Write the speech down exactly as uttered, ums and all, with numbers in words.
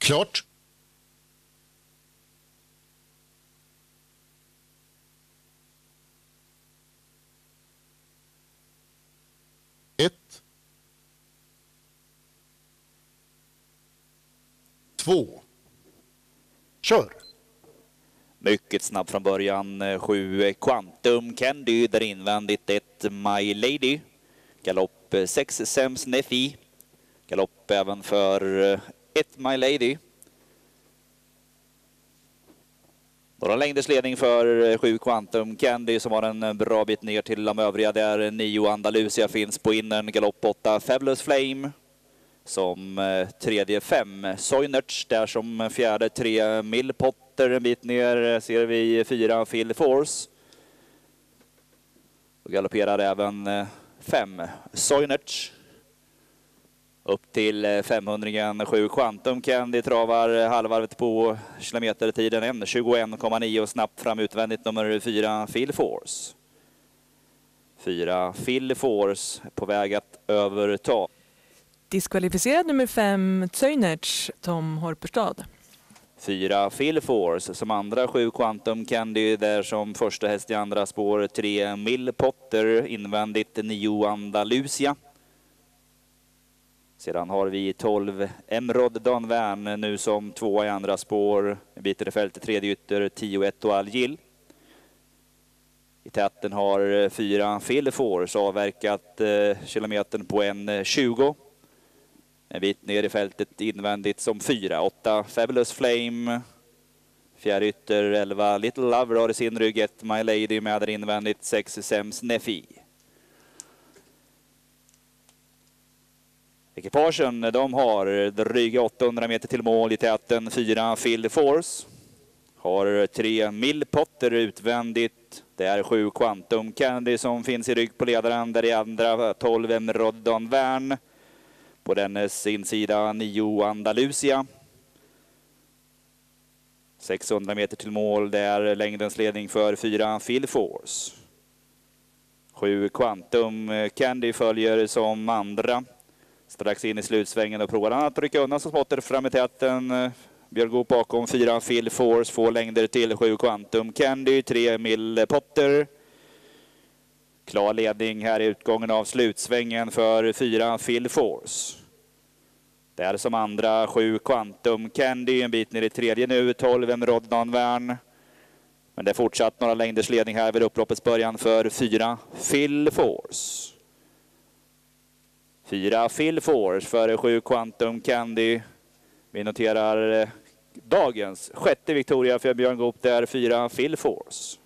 Klart. Ett. Två. Kör. Mycket snabb från början. Sju Quantum Candy där invändigt. Ett My Lady. Galopp sex Sems Nefi. Galopp även för ett My Lady. Några längders ledning för sju Quantum Candy som har en bra bit ner till de övriga där. Nio Andalusia finns på innern. Galopp åtta Fabulous Flame. Som tredje fem Soinerts. Där som fjärde tre Mill Potter. En bit ner ser vi fyra Phil Force. Och galopperar även fem Soinerts. Upp till femhundringen sju Quantum Candy travar halvvarvet på kilometertiden en tjugoett komma nio och snabbt fram utvändigt nummer fyra Phil Force. fyra Phil Force på väg att överta. Diskvalificerad nummer fem Zöjnerts, Tom Horperstad. fyra Phil Force som andra, sju Quantum Candy där som första häst i andra spår, tre Mill Potter invändigt, nio Andalusia. Sedan har vi tolv Emrod Danvern nu som tvåa i andra spår. En bit i fältet, tredje ytter, tio ett och Algil. I täten har fyra Phil Force avverkat eh, kilometern på en tjugo. En bit ner i fältet invändigt som fyra. åtta Fabulous Flame. Fjärde ytter, elva Little Lover har i sin rygg. ett My Lady med där invändigt, sex Sems Nefi. Ekipagen, de har dryga åttahundra meter till mål i täten. fyra Phil Force. Har tre Mill Potter utvändigt. Det är sju Quantum Candy som finns i rygg på ledaren. Där i andra tolv Emrod Danvern. På dennes insida nio Andalusia. sexhundra meter till mål. Det är längdens ledning för fyra Phil Force. sju Quantum Candy följer som andra. Strax in i slutsvängen och provar han att rycka undan så smått fram i täten. Björn Goop bakom fyra Phil Force, få längder till sju Quantum Candy, tre Mill Potter. Klar ledning här i utgången av slutsvängen för fyra Phil Force. Det är som andra sju Quantum Candy, en bit ner i tredje nu, tolv Emrod Danvern. Men det är fortsatt några längders ledning här vid upploppets början för fyra Phil Force. fyra Phil Force för sju Quantum Candy. Vi noterar dagens sjätte Victoria för Björn Goop, där fyra Phil Force.